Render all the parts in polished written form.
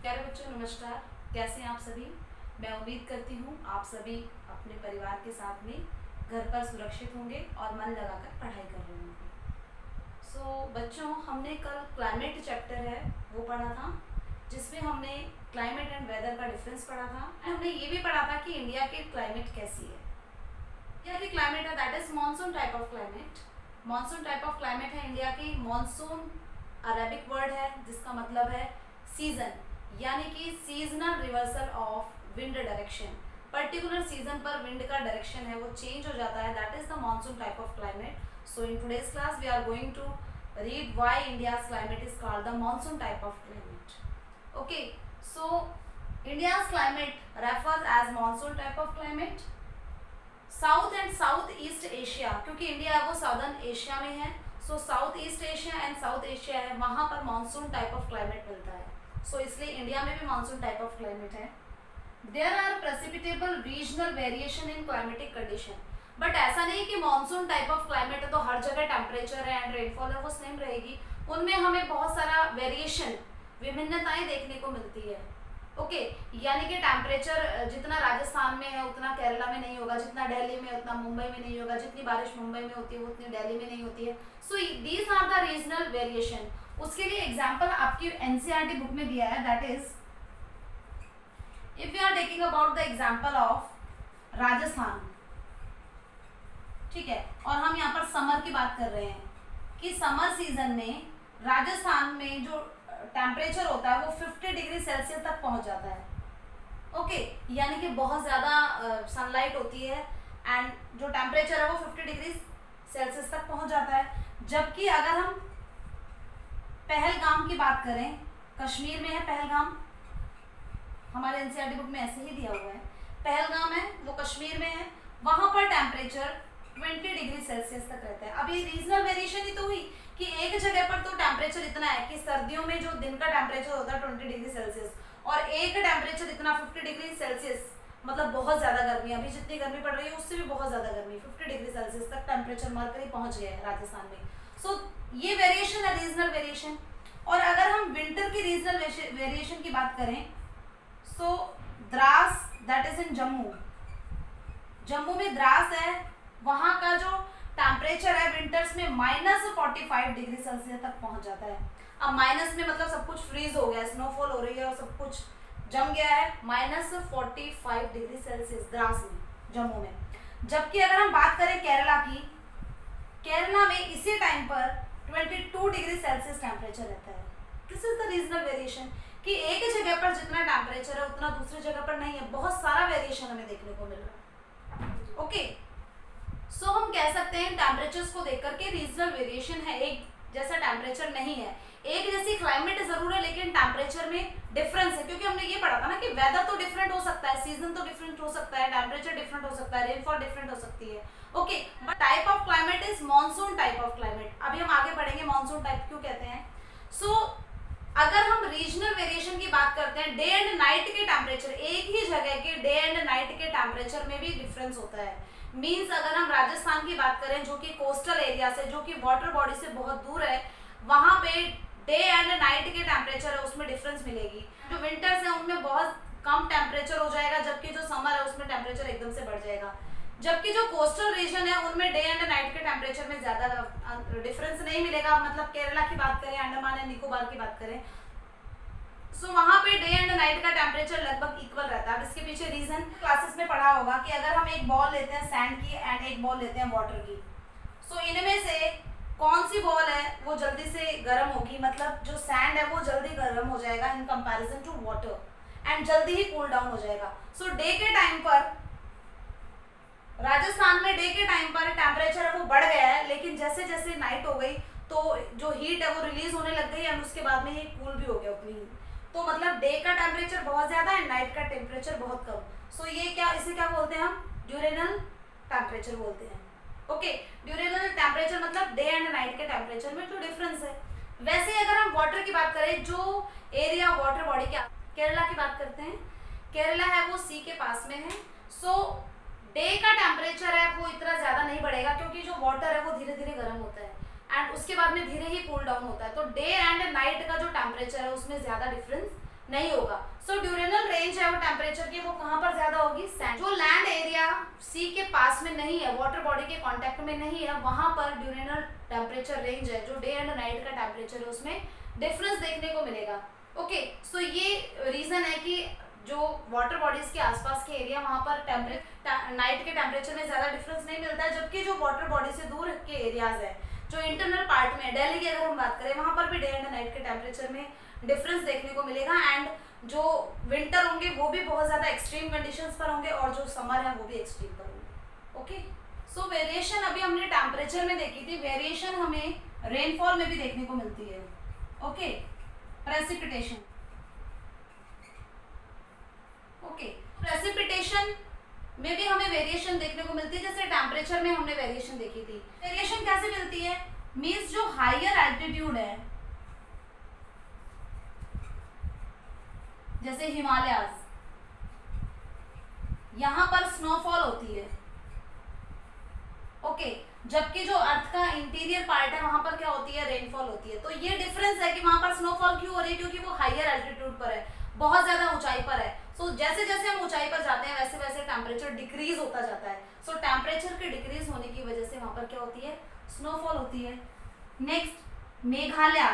प्यारे बच्चों नमस्कार। कैसे हैं आप सभी। मैं उम्मीद करती हूँ आप सभी अपने परिवार के साथ में घर पर सुरक्षित होंगे और मन लगाकर पढ़ाई कर रहे होंगे। बच्चों हमने कल क्लाइमेट चैप्टर है वो पढ़ा था, जिसमें हमने क्लाइमेट एंड वेदर का डिफरेंस पढ़ा था। हमने ये भी पढ़ा था कि इंडिया की क्लाइमेट कैसी है। इंडिया की क्लाइमेट है that is monsoon type of climate. Monsoon type of climate है इंडिया की। मानसून अरेबिक वर्ड है जिसका मतलब है सीजन, यानी कि seasonal reversal of wind direction. Particular season पर विंड का डायरेक्शन है वो चेंज हो जाता है, that is the monsoon type of climate. So in today's class we are going to read why India's climate is called the monsoon type of climate. Okay, so India's climate refers as monsoon type of climate. South and south east Asia, क्योंकि India है वो southern Asia में है, so south east Asia and south Asia है, वहां पर monsoon type of climate मिलता है। सो इसलिए इंडिया में भी मानसून टाइप ऑफ क्लाइमेट है। There are precipitable regional variation in climatic condition, but ऐसा नहीं कि मानसून टाइप ऑफ क्लाइमेट है तो हर जगह टेम्परेचर है एंड रेनफॉल है वो सेम रहेगी। उनमें हमें बहुत सारा वेरिएशन, विभिन्नताएं देखने को मिलती है। ओके, यानी कि टेम्परेचर जितना राजस्थान में है उतना केरला में नहीं होगा, जितना दिल्ली में उतना मुंबई में नहीं होगा, जितनी बारिश मुंबई में होती है उतनी दिल्ली में नहीं होती है। So these are the regional variation. उसके लिए एग्जाम्पल आपकी एनसीईआरटी बुक में दिया है, that is if you are taking about the example of Rajasthan, ठीक है, और हम यहाँ पर समर की बात कर रहे हैं कि समर सीजन में राजस्थान में जो टेम्परेचर होता है वो 50 डिग्री सेल्सियस तक पहुंच जाता है। ओके, यानी कि बहुत ज़्यादा सनलाइट होती है एंड जो टेम्परेचर है वो 50 डिग्री सेल्सियस तक पहुंच जाता है। जबकि अगर हम पहलगाम की बात करें, कश्मीर में है पहलगाम, हमारे एनसीईआरटी बुक में ऐसे ही दिया हुआ है, पहलगाम है वो कश्मीर में है, वहां पर टेम्परेचर 20 डिग्री सेल्सियस तक रहता है। अभी रीजनल वेरिएशन ही तो हुई कि एक जगह पर तो टेम्परेचर इतना है कि सर्दियों में जो दिन का टेम्परेचर होता है 20 डिग्री सेल्सियस, और एक टेम्परेचर इतना 50 डिग्री सेल्सियस, मतलब बहुत ज़्यादा गर्मी, अभी जितनी गर्मी पड़ रही है उससे भी बहुत ज़्यादा गर्मी, 50 डिग्री सेल्सियस तक टेम्परेचर मरकरी पहुंच गया है राजस्थान में। सो ये वेरिएशन है रीजनल वेरिएशन। और अगर हम विंटर की रीजनल वेरिएशन की बात करें, so Dras that is in Jammu, Jammu में द्रास है, वहां का जो टेम्परेचर है विंटर्स में -45 डिग्री सेल्सियस तक पहुंच जाता है। अब माइनस में मतलब सब कुछ फ्रीज हो गया है, स्नोफॉल हो रही है और सब कुछ जम गया है, -45 डिग्री सेल्सियस द्रास में, जम्मू में। जबकि अगर हम बात करें केरला की, केरला में इसी टाइम पर 22 डिग्री सेल्सियस टेम्परेचर रहता है। This is the regional variation कि एक जगह पर जितना टेम्परेचर है उतना दूसरी जगह पर नहीं है, बहुत सारा वेरिएशन हमें देखने को मिल रहा है। ओके, सो हम कह सकते हैं टेम्परेचर्स को देख करके रीजनल वेरिएशन है, एक जैसा टेम्परेचर नहीं है, एक जैसी क्लाइमेट जरूर है लेकिन टेम्परेचर में डिफरेंस है। क्योंकि हमने ये पढ़ा था ना कि वेदर तो डिफरेंट हो सकता है, सीजन तो डिफरेंट हो सकता है, टेम्परेचर डिफरेंट हो सकता है, रेनफॉल डिफरेंट हो सकती है। Okay, but type of climate is monsoon type of climate. अभी हम आगे पढ़ेंगे मानसून टाइप क्यों कहते हैं। सो अगर हम रीजनल वेरिएशन की बात करते हैं, डे एंड नाइट के टेम्परेचर, एक ही जगह के डे एंड नाइट के टेम्परेचर में भी डिफरेंस होता है। मीन्स अगर हम राजस्थान की बात करें जो कि कोस्टल एरिया से, जो कि वाटर बॉडी से बहुत दूर है, वहां पे डे एंड नाइट के टेम्परेचर है उसमें डिफरेंस मिलेगी। जो विंटर्स है उनमें बहुत कम टेम्परेचर हो जाएगा, जबकि जो समर है उसमें टेम्परेचर एकदम से बढ़ जाएगा। जबकि जो कोस्टल रीजन है उनमें डे एंड नाइट के टेम्परेचर में ज्यादा डिफरेंस नहीं मिलेगा। मतलब केरला की बात करें, अंडमान एंड निकोबार की बात करें, सो वहां पे डे एंड नाइट का टेम्परेचर लगभग इक्वल रहता है। अब इसके पीछे रीजन क्लासेस में पढ़ा होगा कि अगर हम एक बॉल लेते हैं सैंड की एंड एक बॉल लेते हैं वाटर की, सो इनमें से कौन सी बॉल है वो जल्दी से गर्म होगी, मतलब जो सैंड है वो जल्दी गर्म हो जाएगा in comparison to water and जल्दी ही कूल डाउन हो जाएगा। सो डे के टाइम पर राजस्थान में डे के टाइम पर टेम्परेचर है वो बढ़ गया है, लेकिन जैसे जैसे नाइट हो गई तो जो हीट है वो रिलीज होने लग गई एंड उसके बाद में ये कूल भी हो गया उतनी ही। तो मतलब डे का टेम्परेचर बहुत ज्यादा है, नाइट का टेम्परेचर बहुत कम। सो ये क्या, इसे क्या बोलते हैं हम, ड्यूरेनल टेम्परेचर बोलते हैं। ओके, ड्यूरेनल टेम्परेचर मतलब डे एंड नाइट के टेम्परेचर में जो डिफरेंस है। वैसे अगर हम वाटर की बात करें, जो एरिया वाटर बॉडी के, केरला की बात करते हैं, केरला है वो सी के पास में है। सो डे का टेम्परेचर है वो इतना ज्यादा नहीं बढ़ेगा क्योंकि जो वाटर है वो धीरे धीरे गर्म होता है एंड उसके बाद में धीरे ही कूल डाउन होता है। तो डे एंड नाइट का जो टेम्परेचर है उसमें ज्यादा डिफरेंस नहीं होगा। सो ड्यूरेनल रेंज है वो टेम्परेचर की, वो कहाँ पर ज्यादा होगी, सैंड। जो लैंड एरिया सी के पास में नहीं है, वाटर बॉडी के कांटेक्ट में नहीं है, वहां पर ड्यूरेनल टेम्परेचर रेंज है, जो डे एंड नाइट का टेम्परेचर है उसमें डिफरेंस देखने को मिलेगा। ओके, सो ये रीजन है कि जो वाटर बॉडीज के आसपास के एरिया वहां पर नाइट के टेम्परेचर में ज्यादा डिफरेंस नहीं मिलता है, जबकि जो वाटर बॉडी से दूर के एरियाज है, जो इंटरनल पार्ट में, दिल्ली की अगर हम बात करें, वहां पर भी डे एंड नाइट के टेम्परेचर में डिफरेंस देखने को मिलेगा। एंड जो विंटर होंगे वो भी बहुत ज्यादा एक्सट्रीम कंडीशंस पर होंगे, और जो समर है वो भी एक्सट्रीम पर होंगे। ओके, सो वेरिएशन अभी हमने टेम्परेचर में देखी थी, वेरिएशन हमें रेनफॉल में भी देखने को मिलती है। Okay, precipitation. ओके, प्रेसिपिटेशन में भी हमें वेरिएशन देखने को मिलती है, जैसे टेम्परेचर में हमने वेरिएशन देखी थी। वेरिएशन कैसे मिलती है, मींस जो हायर एल्टीट्यूड है, जैसे हिमालयाज, यहां पर स्नोफॉल होती है। ओके, जबकि जो अर्थ का इंटीरियर पार्ट है वहां पर क्या होती है, रेनफॉल होती है। तो ये डिफरेंस है कि वहां पर स्नोफॉल क्यों हो रही है, क्योंकि वो हायर एल्टीट्यूड पर है, बहुत ज्यादा ऊंचाई पर है। सो जैसे जैसे हम ऊंचाई पर जाते हैं वैसे वैसे टेम्परेचर डिक्रीज होता जाता है। सो टेम्परेचर के डिक्रीज होने की वजह से वहां पर क्या होती है, स्नोफॉल होती है। Next, Meghalaya.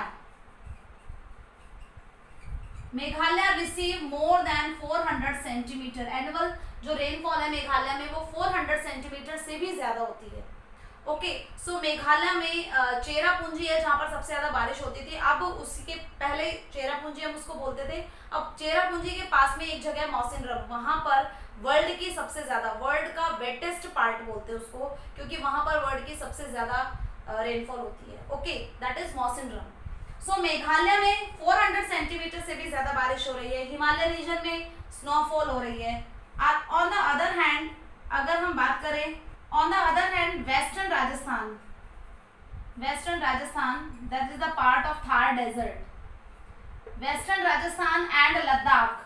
Meghalaya receive more than 400 centimetre annual. जो रेनफॉल है मेघालय में वो 400 सेंटीमीटर से भी ज्यादा होती है। ओके, सो मेघालय में चेरापूंजी है जहां पर सबसे ज्यादा बारिश होती थी। अब उसके पहले चेरापूंजी हम उसको बोलते थे, अब चेरापूंजी के पास में एक जगह है मौसिनराम, वहां पर वर्ल्ड की सबसे ज्यादा, वर्ल्ड का वेटेस्ट पार्ट बोलते हैं उसको, क्योंकि वहां पर वर्ल्ड की सबसे ज्यादा रेनफॉल होती है। Okay, that is Mawsynram. So Meghalaya में 400 सेंटीमीटर से भी ज्यादा बारिश हो रही है, हिमालय रीजन में स्नोफॉल हो रही है। ऑन द अदर हैंड अगर हम बात करें, on the other hand western Rajasthan, that is the part of Thar desert, western Rajasthan and Ladakh,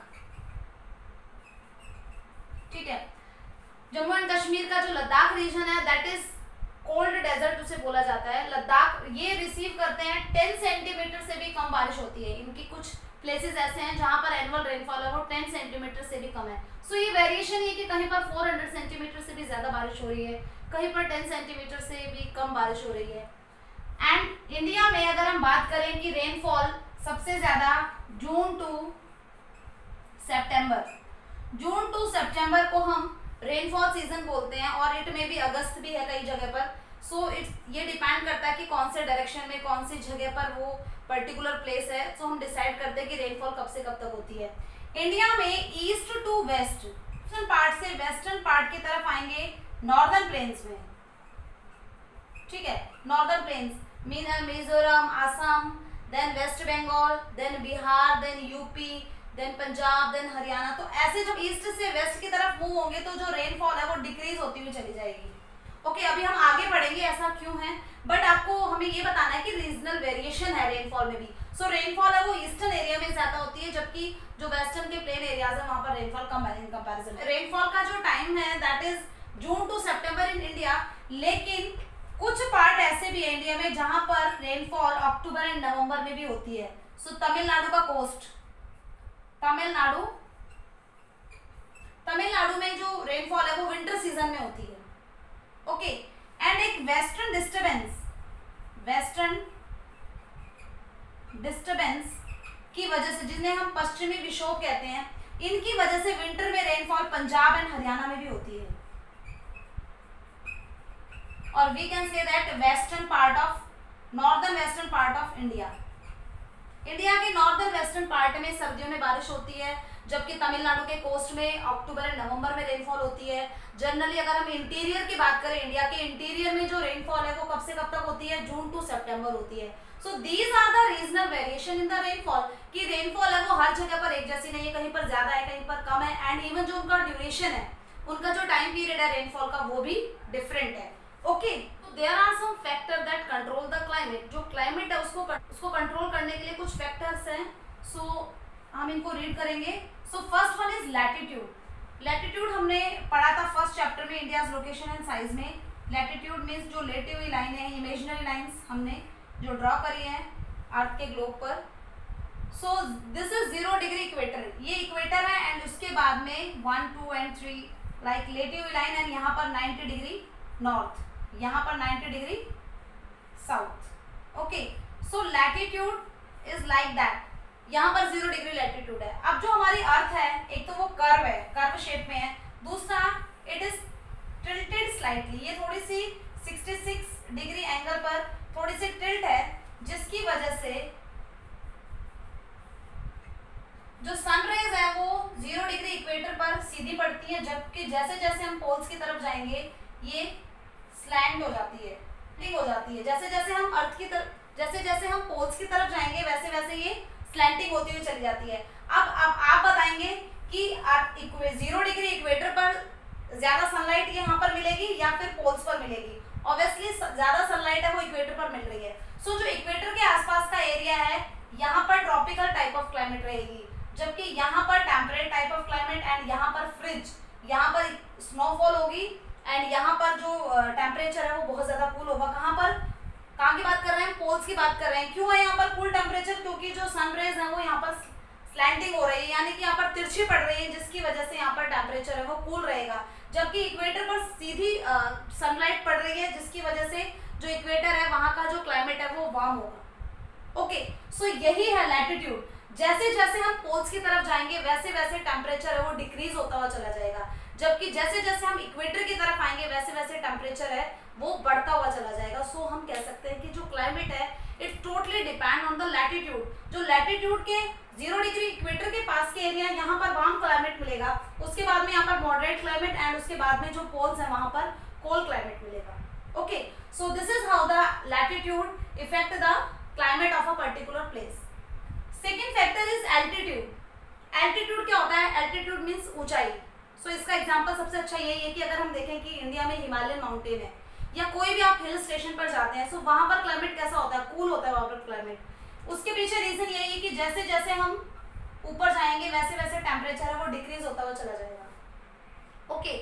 ठीक है, जम्मू एंड कश्मीर का जो लद्दाख रीजन है दैट इज कोल्ड डेजर्ट उसे बोला जाता है। लद्दाख ये रिसीव करते हैं 10 सेंटीमीटर से भी कम बारिश होती है। इनकी कुछ प्लेसेस ऐसे हैं जहां पर एनुअल रेनफॉल है वो 10 सेंटीमीटर से भी कम है। सो ये वेरिएशन है कि कहीं पर 400 सेंटीमीटर से भी ज्यादा बारिश हो रही है, कहीं पर 10 सेंटीमीटर से भी कम बारिश हो रही है। एंड इंडिया में अगर हम बात करें कि रेनफॉल सबसे ज्यादा जून टू सितंबर को हम रेनफॉल सीजन बोलते हैं, और इट में भी अगस्त भी है कई जगह पर। सो ये डिपेंड करता है कि कौन से डायरेक्शन में, कौन सी जगह पर वो पर्टिकुलर प्लेस है। सो हम डिसाइड करते हैं कि रेनफॉल कब से कब तक होती है। इंडिया में east to west, eastern part से वेस्टर्न पार्ट की तरफ आएंगे नॉर्दर्न प्लेन्स में, ठीक है, northern plains, Mizoram, Assam, then west Bengal, then Bihar, then UP, then Punjab, then Haryana. तो ऐसे जब ईस्ट से वेस्ट की तरफ मूव होंगे तो जो रेनफॉल है वो डिक्रीज होती हुई चली जाएगी। ओके, अभी हम आगे बढ़ेंगे ऐसा क्यों है, बट आपको हमें ये बताना है कि रीजनल वेरिएशन है रेनफॉल में भी। सो रेनफॉल है वो ईस्टर्न एरिया में ज्यादा होती है, जबकि जो वेस्टर्न के प्लेन एरियाज है वहां पर रेनफॉल कम है इन कंपैरिजन। रेनफॉल का जो टाइम है that is June to September in India, लेकिन कुछ पार्ट ऐसे भी है इंडिया में जहां पर रेनफॉल अक्टूबर एंड नवंबर में भी होती है। सो तमिलनाडु का कोस्ट, तमिलनाडु में जो रेनफॉल है वो विंटर सीजन में होती है। ओके, एंड एक वेस्टर्न डिस्टर्बेंस की वजह से, जिन्हें हम पश्चिमी विक्षोभ कहते हैं, इनकी वजह से विंटर में रेनफॉल पंजाब एंड हरियाणा में भी होती है। और we can say that northern western part of India के नॉर्दर्न वेस्टर्न पार्ट में सर्दियों में बारिश होती है, जबकि तमिलनाडु के कोस्ट में अक्टूबर एंड नवंबर में रेनफॉल होती है। जनरली अगर हम इंटीरियर की बात करें, इंडिया के इंटीरियर में जो रेनफॉल है वो कब से कब तक होती है, जून टू सितंबर होती है। So these are the regional variation in the rainfall, कि रेनफॉल है वो हर जगह पर एक जैसी नहीं है, कहीं पर ज्यादा है, कहीं पर कम है, एंड इवन जो उनका ड्यूरेशन है, उनका जो टाइम पीरियड है रेनफॉल का वो भी डिफरेंट है। Okay, there are some factor that control the climate. जो क्लाइमेट है उसको कंट्रोल करने के लिए कुछ फैक्टर्स हैं। सो हम इनको रीड करेंगे। So first one is latitude. Latitude हमने पढ़ा था फर्स्ट चैप्टर में, इंडियाज लोकेशन एंड साइज में। लैटिट्यूड मीन्स जो लेटी हुई लाइन है, इमेजिनरी लाइंस हमने जो ड्रॉ करी है अर्थ के ग्लोब पर। So this is 0 degree equator, ये इक्वेटर है एंड उसके बाद में 1 2 एंड 3 लाइक लेटी हुई लाइन एंड यहाँ पर 90 डिग्री नॉर्थ, यहाँ पर 90 degree south. Okay, so latitude is like that, यहाँ पर 0 डिग्री लैटिट्यूड है। अब जो हमारी अर्थ है, एक तो वो कर्व है, कर्व शेप में है, दूसरा इट इज टिल्टेड स्लाइटली, ये थोड़ी सी 66 डिग्री एंगल पर थोड़ी सी टिल्ट है, जिसकी वजह से जो सन रेज है वो 0 डिग्री इक्वेटर पर सीधी पड़ती है, जबकि जैसे जैसे हम पोल्स की तरफ जाएंगे ये स्लैंट हो जाती है, ठीक हो जाती है। जैसे जैसे हम अर्थ की तरफ, जैसे जैसे हम पोल्स की तरफ जाएंगे वैसे वैसे ये स्लैंटिंग होती हुई चली जाती है। अब आप बताएंगे कि 0 डिग्री इक्वेटर पर ज्यादा सनलाइट यहाँ पर मिलेगी या फिर पोल्स पर मिलेगी? ऑब्वियसली ज्यादा सनलाइट है वो इक्वेटर पर मिल रही है। सो जो इक्वेटर के आसपास का एरिया है यहाँ पर ट्रॉपिकल टाइप ऑफ क्लाइमेट रहेगी, जबकि यहाँ पर temperate type of climate and यहाँ पर फ्रिज, यहाँ पर स्नोफॉल होगी एंड यहाँ पर जो टेम्परेचर है वो बहुत ज्यादा कूल होगा। कहाँ की बात कर रहे हैं? पोल्स की बात कर रहे हैं। क्यों है यहाँ पर कूल टेम्परेचर? क्योंकि जो सन रेज है वो यहाँ पर स्लैंटिंग हो रही है, यानी कि यहाँ पर तिरछी पड़ रही है, जिसकी वजह से यहाँ पर टेम्परेचर है वो कूल रहेगा, जबकि इक्वेटर पर सीधी सनलाइट पड़ रही है, जिसकी वजह से जो इक्वेटर है वहाँ का जो क्लाइमेट है वो वार्म होगा। ओके, सो यही है लैटिट्यूड। जैसे जैसे हम पोल्स की तरफ जाएंगे वैसे वैसे टेम्परेचर है वो डिक्रीज होता हुआ चला जाएगा, जबकि जैसे जैसे हम इक्वेटर की तरफ आएंगे वैसे वैसे टेम्परेचर है वो बढ़ता हुआ चला जाएगा। सो हम कह सकते हैं कि जो क्लाइमेट है it totally depend on the latitude. जो लैटिट्यूड के 0 डिग्री इक्वेटर के पास के एरिया, यहाँ पर वार्म क्लाइमेट मिलेगा, उसके बाद में यहाँ पर मॉडरेट क्लाइमेट एंड उसके बाद में जो पोल्स है वहां पर कोल्ड क्लाइमेट मिलेगा। Okay, so this is how the latitude effect the climate of a particular place. Second factor is altitude. Altitude क्या होता है? एल्टीट्यूड मीन्स ऊंचाई। सो इसका एग्जांपल सबसे अच्छा यही है कि अगर हम देखें कि इंडिया में हिमालयन माउंटेन है या कोई भी आप हिल स्टेशन पर जाते हैं, सो वहां पर क्लाइमेट कैसा होता है? कूल होता है वहां पर क्लाइमेट। उसके पीछे रीजन यही है कि जैसे जैसे हम ऊपर जाएंगे वैसे वैसे टेम्परेचर है वो डिक्रीज होता हुआ चला जाएगा। ओके,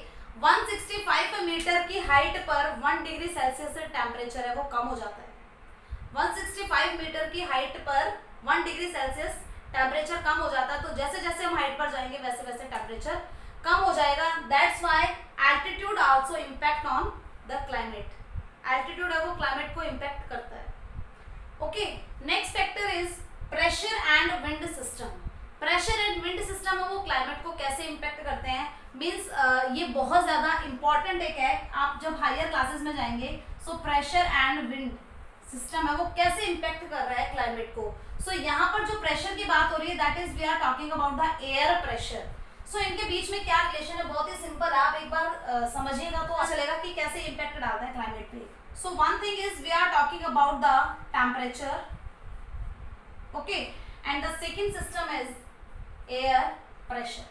165 मीटर की हाइट पर 1 डिग्री सेल्सियस से टेम्परेचर है वो कम हो जाता है। 165 मीटर की हाइट पर 1 डिग्री सेल्सियस टेम्परेचर कम हो जाता है, तो जैसे जैसे हम हाइट पर जाएंगे वैसे वैसे टेम्परेचर कम हो जाएगा। That's why altitude also impact on the climate. Altitude है वो क्लाइमेट को इम्पैक्ट करता है। Okay, next factor is pressure and wind system. Pressure and wind system है वो क्लाइमेट को कैसे इम्पैक्ट करते हैं? मीन्स ये बहुत ज्यादा इंपॉर्टेंट एक है, आप जब हायर क्लासेस में जाएंगे। So pressure and wind system है वो कैसे इम्पैक्ट कर रहा है क्लाइमेट को। सो यहाँ पर जो प्रेशर की बात हो रही है that is we are talking about the air pressure. So इनके बीच में क्या रिलेशन है? बहुत ही सिंपल है, आप एक बार समझिएगा तो चलेगा कि कैसे इम्पैक्ट डालता है क्लाइमेट पे। So one thing is we are talking about the temperature, okay, and the second system is air pressure.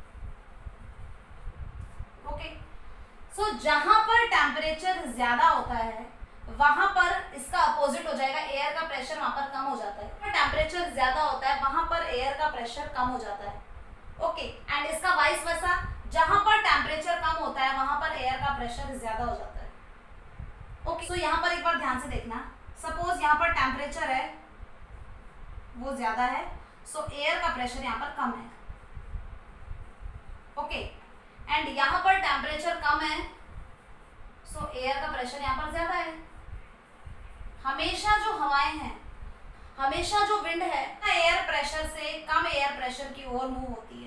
Okay, so जहां पर टेम्परेचर ज्यादा होता है वहां पर इसका अपोजिट हो जाएगा, एयर का प्रेशर वहां पर कम हो जाता है। टेम्परेचर ज्यादा होता है वहां पर एयर का प्रेशर कम हो जाता है। ओके, एंड इसका वाइस वर्सा, जहां पर टेम्परेचर कम होता है वहां पर एयर का प्रेशर ज्यादा हो जाता है। ओके, सो यहाँ पर एक बार ध्यान से देखना, सपोज यहाँ पर टेम्परेचर है वो ज्यादा है, सो एयर का प्रेशर यहाँ पर कम है। ओके, एंड यहाँ पर टेम्परेचर कम है, सो एयर का प्रेशर यहाँ पर ज्यादा है। हमेशा जो हवाएं हैं, हमेशा जो विंड है एयर प्रेशर से कम एयर प्रेशर की ओर मूव होती है,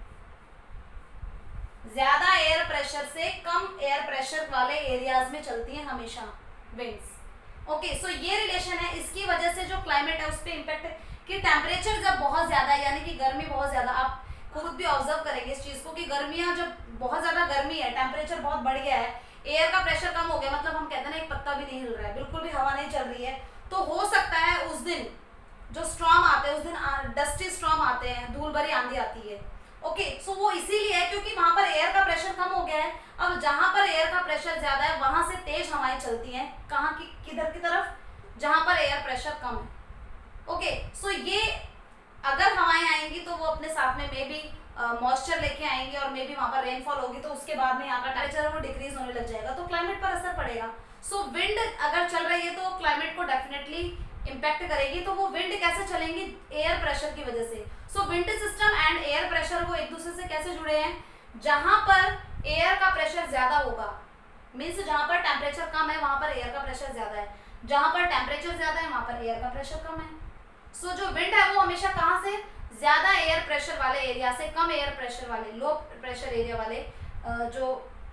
ज्यादा एयर प्रेशर से कम एयर प्रेशर वाले एरियाज में चलती हैं हमेशा विंड्स। ओके, सो ये रिलेशन है, इसकी वजह से जो क्लाइमेट है उस पर इम्पैक्ट है कि टेम्परेचर जब बहुत ज्यादा है यानी कि गर्मी बहुत ज्यादा, आप खुद भी ऑब्जर्व करेंगे इस चीज को कि गर्मियां जब बहुत ज्यादा गर्मी है, टेम्परेचर बहुत बढ़ गया है, एयर का प्रेशर कम हो गया, मतलब हम कहते हैं ना एक पत्ता भी नहीं हिल रहा है, बिल्कुल भी हवा नहीं चल रही है, तो हो सकता है उस दिन जो स्टॉर्म आते हैं, उस दिन डस्टी स्टॉर्म आते हैं, धूल भरी आंधी आती है। ओके, सो वो इसीलिए है क्योंकि वहां पर एयर का प्रेशर कम हो गया है। अब जहां पर एयर का प्रेशर ज्यादा है वहां से तेज हवाएं चलती हैं, कहाँ की, किधर की तरफ? जहां पर एयर प्रेशर कम है। ओके, सो ये अगर हवाएं आएंगी तो वो अपने साथ में मे बी मॉइस्चर लेके आएंगे और मे बी वहां पर रेनफॉल होगी, तो उसके बाद में यहाँ का टेम्परेचर वो डिक्रीज होने लग जाएगा, तो क्लाइमेट पर असर पड़ेगा। सो विंड अगर चल रही है तो क्लाइमेट को डेफिनेटली इम्पैक्ट करेगी, तो वो विंड कैसे चलेंगी, एयर प्रेशर की वजह से। So wind system and air pressure वो एक दूसरे से कैसे जुड़े हैं, जहां पर एयर का प्रेशर ज्यादा होगा, मीन्स जहां पर टेम्परेचर कम है वहां पर एयर का प्रेशर ज्यादा है, जहां पर टेम्परेचर ज्यादा है वहां पर एयर का प्रेशर कम है। सो जो विंड है वो हमेशा कहाँ से, ज्यादा एयर प्रेशर वाले एरिया से कम एयर प्रेशर वाले, लो प्रेशर एरिया वाले, जो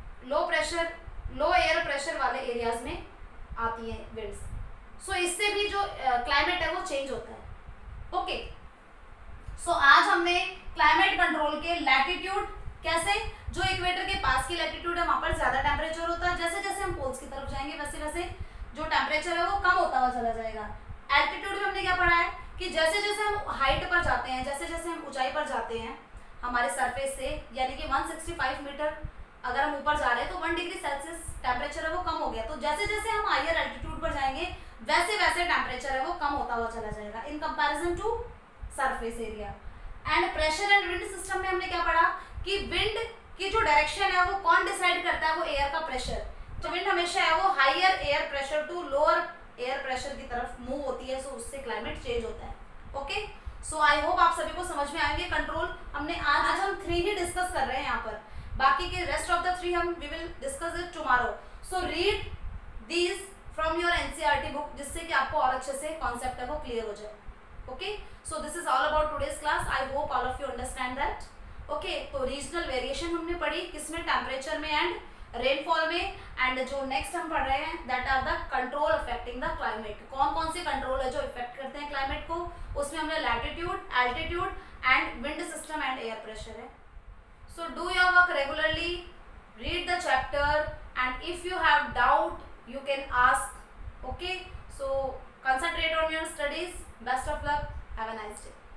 लो एयर प्रेशर वाले एरियाज में आती है विंड्स। सो इससे भी जो क्लाइमेट है वो चेंज होता है। ओके, सो आज हमने क्लाइमेट कंट्रोल के लैटिट्यूड, कैसे जो इक्वेटर के पास की लैटिट्यूड है वहां पर ज्यादा टेम्परेचर होता है, जैसे जैसे हम पोल्स की तरफ जाएंगे वैसे वैसे जो टेम्परेचर है वो कम होता हुआ चला जाएगा। एल्टीट्यूड में हमने क्या पढ़ा है कि जैसे जैसे हम हाइट पर जाते हैं, जैसे जैसे हम ऊंचाई पर जाते हैं हमारे सरफेस से, यानी कि 165 मीटर अगर हम ऊपर जा रहे हैं तो 1 डिग्री सेल्सियस टेम्परेचर है वो कम हो गया। तो जैसे जैसे हम हायर एल्टीट्यूड पर जाएंगे वैसे वैसे टेम्परेचर है वो कम होता हुआ चला जाएगा in comparison to surface area. And pressure and wind system में हमने क्या पढ़ा कि विंड की जो डायरेक्शन है वो कौन डिसाइड करता है, वो एयर का प्रेशर। तो विंड हमेशा है वो higher air pressure to lower air pressure की तरफ मूव होती है, सो उससे क्लाइमेट चेंज होता है। ओके, सो आई होप आप सभी को समझ में आएंगे कंट्रोल। हमने आज हम 3 ही डिस्कस कर रहे हैं यहाँ पर, बाकी के रेस्ट ऑफ द 3 हम we will discuss it tomorrow. So read these from your NCERT book, जिससे कि आपको और अच्छे से कॉन्सेप्ट है वो क्लियर हो जाए। Okay, so this is all about today's class, I hope all of you understand that. Okay, तो रीजनल वेरिएशन हमने पढ़ी, किसमें, टेम्परेचर में एंड रेनफॉल में। एंड जो नेक्स्ट हम पढ़ रहे हैं that are the control affecting the climate. कौन कौन से कंट्रोल है जो इफेक्ट करते हैं क्लाइमेट को, उसमें हमने latitude, altitude and wind system and air pressure है। So do your work regularly, read the chapter and if you have doubt you can ask. Okay, so concentrate on your studies. Best of luck. Have a nice day.